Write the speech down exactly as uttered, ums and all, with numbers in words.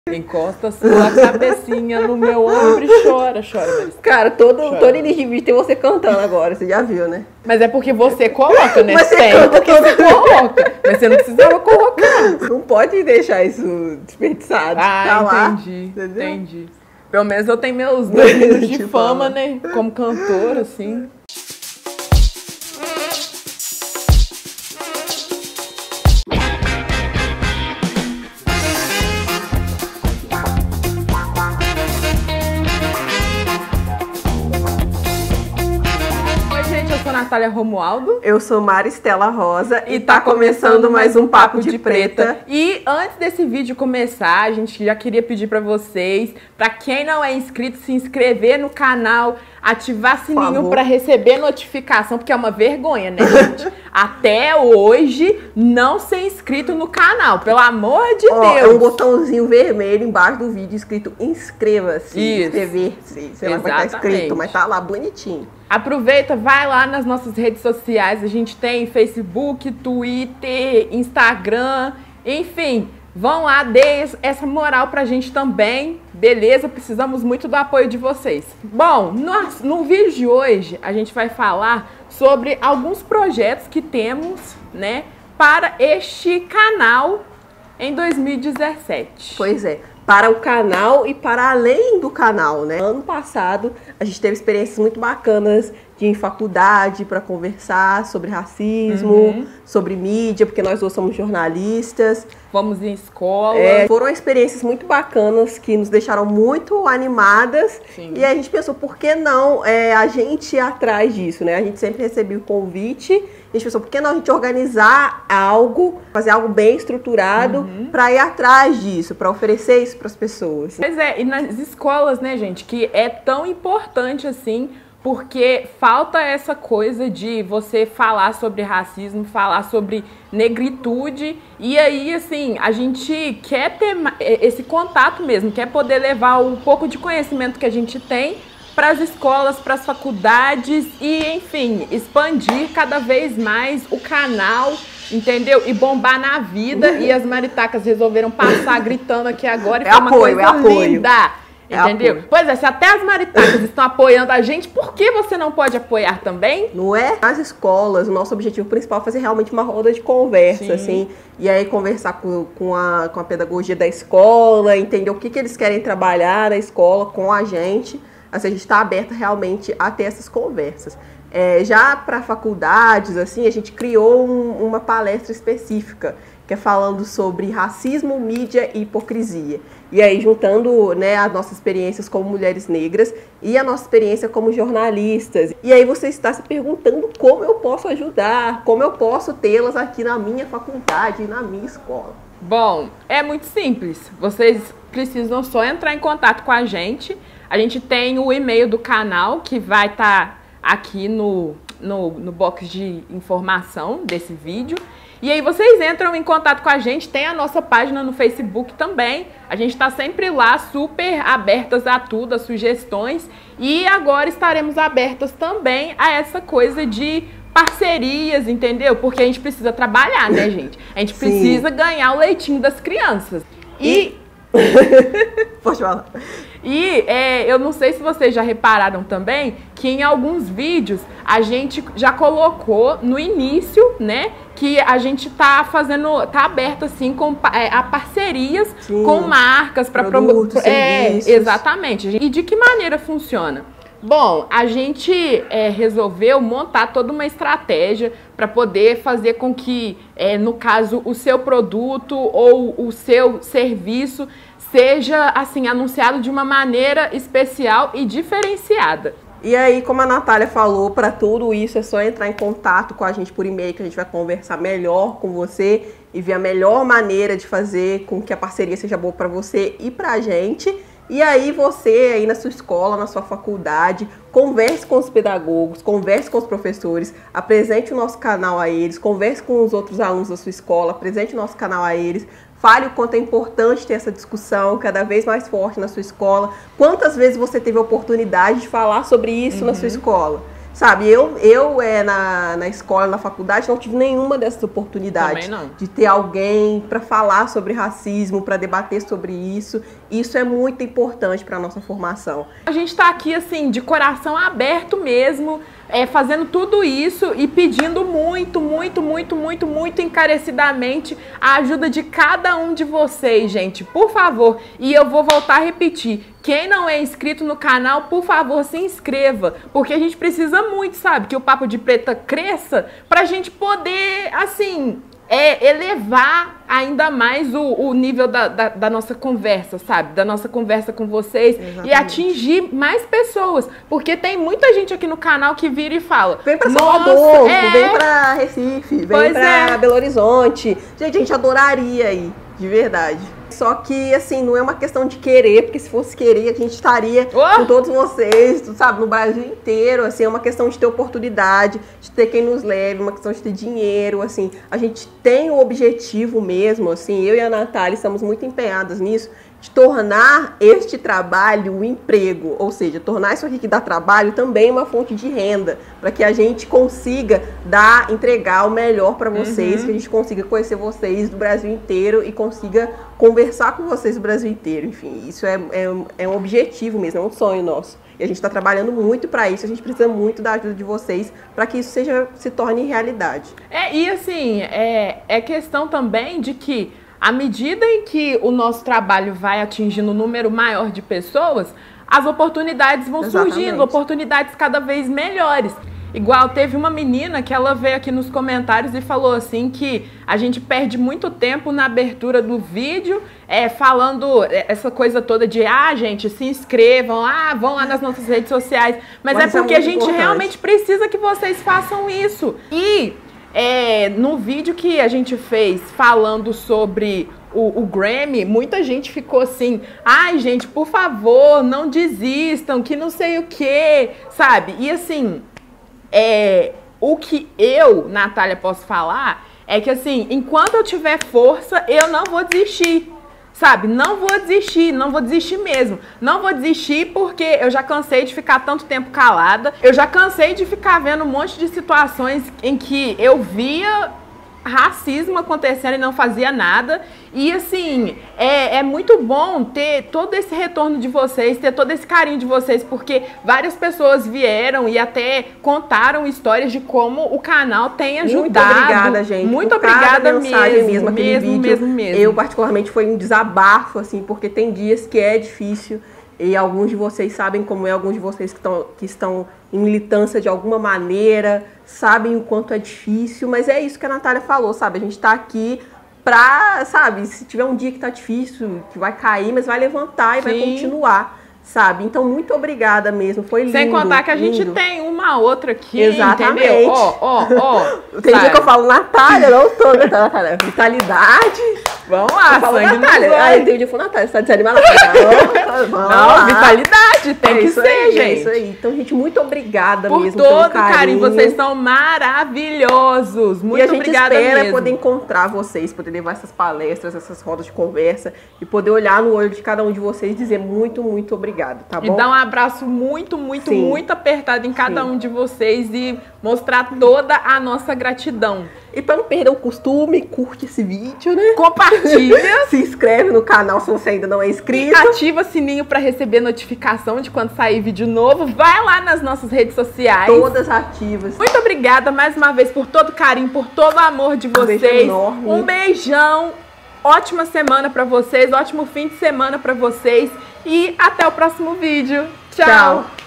Encosta sua cabecinha no meu ombro e chora, chora. Maristela. Cara, todo, Chora. todo indivíduo tem você cantando agora, você já viu, né? Mas é porque você coloca, né? Mas você tem, canta porque você coloca. Mas você não precisava colocar. Não pode deixar isso desperdiçado. Ah, tá lá, entendi, entendeu? entendi. Pelo menos eu tenho meus dois minutos de De fama, fama. né? Como cantora, assim. Oi, gente, eu sou a Natália Romualdo. Eu sou Maristela Rosa E tá começando mais um Papo de Preta. E antes desse vídeo começar, a gente já queria pedir pra vocês, pra quem não é inscrito, se inscrever no canal, ativar sininho favor. pra receber notificação, porque é uma vergonha, né, gente? Até hoje, não ser inscrito no canal, pelo amor de Ó, é Deus. um botãozinho vermelho embaixo do vídeo escrito inscreva-se, Isso. inscrever-se, sei lá, vai estar Exatamente. escrito, mas tá lá bonitinho. Aproveita, vai lá nas nossas redes sociais, a gente tem Facebook, Twitter, Instagram, enfim, vão lá, dê essa moral pra gente também, beleza? Precisamos muito do apoio de vocês. Bom, no, no vídeo de hoje a gente vai falar sobre alguns projetos que temos, né, para este canal em dois mil e dezessete. Pois é, para o canal e para além do canal, né? Ano passado a gente teve experiências muito bacanas de ir em faculdade para conversar sobre racismo, Uhum. sobre mídia, porque nós dois somos jornalistas. Vamos em escola. É, foram experiências muito bacanas que nos deixaram muito animadas. Sim. E a gente pensou, por que não é, a gente ir atrás disso, né? A gente sempre recebia o convite. A gente pensou, por que não a gente organizar algo, fazer algo bem estruturado Uhum. para ir atrás disso, para oferecer isso para as pessoas. Pois é, e nas escolas, né, gente, que é tão importante assim, porque falta essa coisa de você falar sobre racismo, falar sobre negritude, e aí, assim, a gente quer ter ma- esse contato mesmo, quer poder levar um pouco de conhecimento que a gente tem para as escolas, para as faculdades e, enfim, expandir cada vez mais o canal, entendeu? E bombar na vida. E as maritacas resolveram passar gritando aqui agora e É foi uma apoio, coisa é apoio. linda. É Entendeu? apoio. Pois é, se até as maritacas estão apoiando a gente, por que você não pode apoiar também? Não é? Nas escolas, o nosso objetivo principal é fazer realmente uma roda de conversa, Sim. assim, e aí conversar com, com, a, com a pedagogia da escola, entender o que, que eles querem trabalhar na escola com a gente. Assim, a gente está aberta realmente a ter essas conversas. É, já para faculdades, assim, a gente criou um- uma palestra específica, que é falando sobre racismo, mídia e hipocrisia. E aí, juntando, né, as nossas experiências como mulheres negras e a nossa experiência como jornalistas. E aí você está se perguntando como eu posso ajudar, como eu posso tê-las aqui na minha faculdade, na minha escola. Bom, é muito simples. Vocês precisam só entrar em contato com a gente. A gente tem o e-mail do canal que vai estar aqui no, no, no box de informação desse vídeo. E aí vocês entram em contato com a gente, tem a nossa página no Facebook também. A gente está sempre lá, super abertas a tudo, a sugestões. E agora estaremos abertas também a essa coisa de parcerias, entendeu? Porque a gente precisa trabalhar, né, gente? A gente Sim. precisa ganhar o leitinho das crianças. E... Pode falar. E é, eu não sei se vocês já repararam também que em alguns vídeos a gente já colocou no início, né, que a gente tá fazendo, tá aberto assim com, é, a parcerias Sim. com marcas para Produtos, é, serviços. exatamente. E de que maneira funciona? Bom, a gente é, resolveu montar toda uma estratégia para poder fazer com que, é, no caso, o seu produto ou o seu serviço seja assim anunciado de uma maneira especial e diferenciada. E aí, como a Natália falou, para tudo isso é só entrar em contato com a gente por e-mail, que a gente vai conversar melhor com você e ver a melhor maneira de fazer com que a parceria seja boa para você e para a gente. E aí você aí na sua escola, na sua faculdade, converse com os pedagogos, converse com os professores, apresente o nosso canal a eles, converse com os outros alunos da sua escola, apresente o nosso canal a eles, fale o quanto é importante ter essa discussão cada vez mais forte na sua escola. Quantas vezes você teve a oportunidade de falar sobre isso Uhum. na sua escola? Sabe, eu, eu é, na, na escola, na faculdade, não tive nenhuma dessas oportunidades. Também não. De ter alguém para falar sobre racismo, para debater sobre isso. Isso é muito importante para a nossa formação. A gente está aqui, assim, de coração aberto mesmo, é, fazendo tudo isso e pedindo muito, muito, muito, muito, muito encarecidamente a ajuda de cada um de vocês, gente. Por favor. E eu vou voltar a repetir. Quem não é inscrito no canal, por favor, se inscreva, porque a gente precisa muito, sabe, que o Papo de Preta cresça pra gente poder, assim, é, elevar ainda mais o, o nível da, da, da nossa conversa, sabe, da nossa conversa com vocês. Exatamente. E atingir mais pessoas, porque tem muita gente aqui no canal que vira e fala: vem pra Salvador, é... vem pra Recife, vem pois pra é. Belo Horizonte. Gente, a gente adoraria ir, de verdade. Só que, assim, não é uma questão de querer, porque se fosse querer, a gente estaria oh! com todos vocês, sabe, no Brasil inteiro, assim, é uma questão de ter oportunidade, de ter quem nos leve, uma questão de ter dinheiro, assim, a gente tem o objetivo mesmo, assim, eu e a Natália estamos muito empenhadas nisso, de tornar este trabalho um emprego, ou seja, tornar isso aqui que dá trabalho também uma fonte de renda, para que a gente consiga dar, entregar o melhor para vocês, uhum. que a gente consiga conhecer vocês do Brasil inteiro e consiga conversar com vocês do Brasil inteiro. Enfim, isso é, é, é um objetivo mesmo, é um sonho nosso. E a gente está trabalhando muito para isso, a gente precisa muito da ajuda de vocês para que isso seja, se torne realidade. É, e assim, é, é questão também de que à medida em que o nosso trabalho vai atingindo um número maior de pessoas, as oportunidades vão Exatamente. surgindo, oportunidades cada vez melhores. Igual teve uma menina que ela veio aqui nos comentários e falou assim que a gente perde muito tempo na abertura do vídeo, é, falando essa coisa toda de, ah, gente, se inscrevam, ah, vão lá nas nossas redes sociais. Mas, Mas é porque é a gente importante. realmente precisa que vocês façam isso. E É, no vídeo que a gente fez falando sobre o, o Grammy, muita gente ficou assim: ai, gente, por favor, não desistam, que não sei o que, sabe? E assim, é, o que eu, Natália, posso falar é que assim, enquanto eu tiver força, eu não vou desistir. Sabe, não vou desistir, não vou desistir mesmo. Não vou desistir porque eu já cansei de ficar tanto tempo calada. Eu já cansei de ficar vendo um monte de situações em que eu via racismo acontecendo e não fazia nada. E assim, é, é muito bom ter todo esse retorno de vocês, ter todo esse carinho de vocês, porque várias pessoas vieram e até contaram histórias de como o canal tem ajudado. Muito obrigada, gente. Muito obrigada mesmo, mesmo, aquele mesmo, vídeo. mesmo, mesmo. Eu, particularmente, foi um desabafo, assim, porque tem dias que é difícil. E alguns de vocês sabem como é, alguns de vocês que, tão, que estão em militância de alguma maneira, sabem o quanto é difícil, mas é isso que a Natália falou, sabe? A gente tá aqui pra, sabe, se tiver um dia que tá difícil, que vai cair, mas vai levantar e Sim. vai continuar, sabe? Então, muito obrigada mesmo, foi lindo. Sem contar que a gente lindo. tem uma outra aqui, Exatamente. entendeu? Ó, ó, ó. Tem dia que eu falo Natália, não tô, Natália. Vitalidade. Vamos lá, sangue Natália. Aí tem um dia que eu falo, Natália, você tá desanimada? Não, não, não vitalidade, tem é que ser, aí, gente. É isso aí. Então, gente, muito obrigada Por mesmo todo pelo carinho. carinho. Vocês são maravilhosos. Muito obrigada mesmo. E a gente obrigada espera mesmo. poder encontrar vocês, poder levar essas palestras, essas rodas de conversa e poder olhar no olho de cada um de vocês e dizer muito, muito obrigado, tá bom? E dar um abraço muito, muito, Sim. muito apertado em cada Sim. um de vocês e mostrar toda a nossa gratidão. E para não perder o costume, curte esse vídeo, né? Compartilha. Se inscreve no canal se você ainda não é inscrito. E ativa o sininho para receber notificação de quando sair vídeo novo. Vai lá nas nossas redes sociais. Todas ativas. Muito obrigada mais uma vez por todo o carinho, por todo o amor de vocês. Um beijo enorme. Um beijão. Ótima semana para vocês. Ótimo fim de semana para vocês. E até o próximo vídeo. Tchau. Tchau.